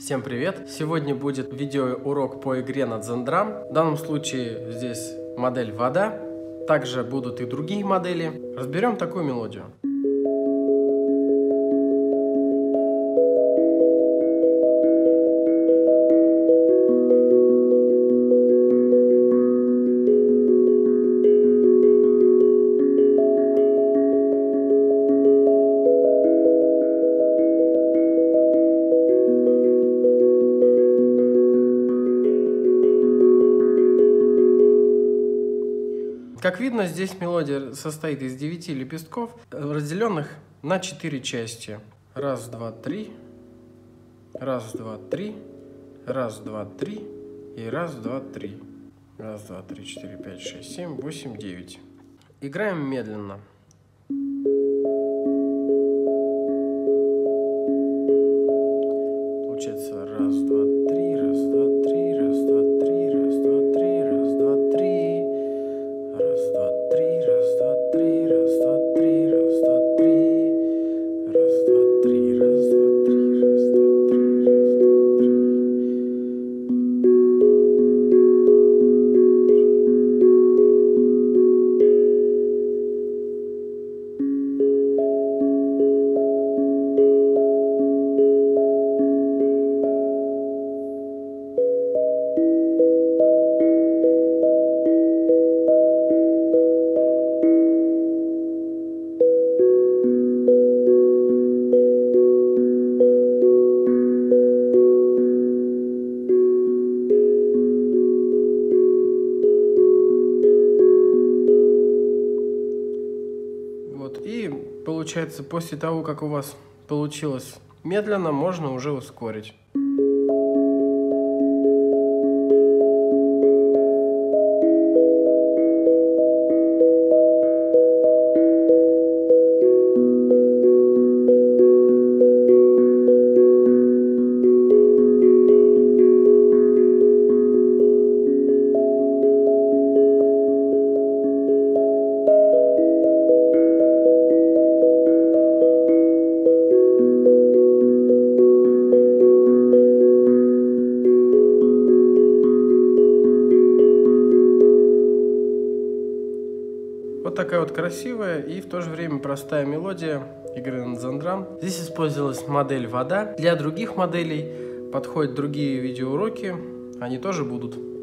Всем привет! Сегодня будет видеоурок по игре на дзенддрам. В данном случае здесь модель «Вода». Также будут и другие модели. Разберем такую мелодию. Как видно, здесь мелодия состоит из 9 лепестков, разделенных на 4 части. Раз, два, три. Раз, два, три. Раз, два, три. И раз, два, три. Раз, два, три, четыре, пять, шесть, семь, восемь, 9. Играем медленно. Получается раз, два, три, раз, два, три, раз, два, три, раз, два, три, раз, два, три. Раз, два, три, раз, два, три, раз, два, три, раз, два, три. Раз, два, три, раз, два, три, раз, два, три, раз, два, три. И получается, после того, как у вас получилось медленно, можно уже ускорить. Вот такая вот красивая и в то же время простая мелодия игры на дзенддрам. Здесь использовалась модель «Вода». Для других моделей подходят другие видеоуроки, они тоже будут.